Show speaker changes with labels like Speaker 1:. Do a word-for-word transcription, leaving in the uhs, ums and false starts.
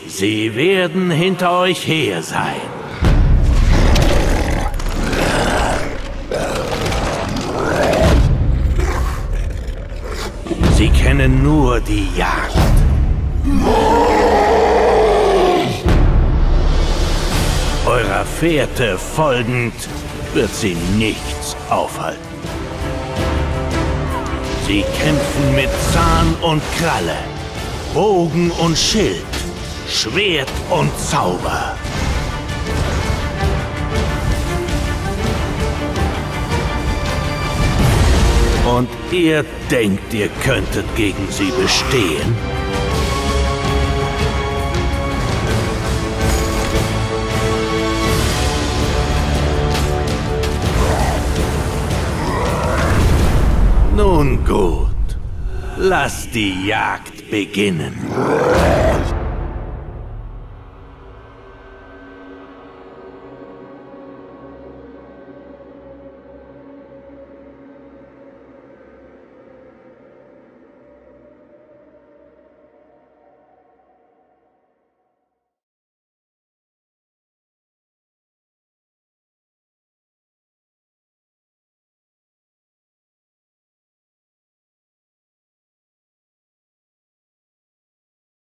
Speaker 1: Sie werden hinter euch her sein. Sie kennen nur die Jagd. Eurer Fährte folgend wird sie nichts aufhalten. Sie kämpfen mit Zahn und Kralle, Bogen und Schild, Schwert und Zauber. Und ihr denkt, ihr könntet gegen sie bestehen? Nun gut, lasst die Jagd beginnen.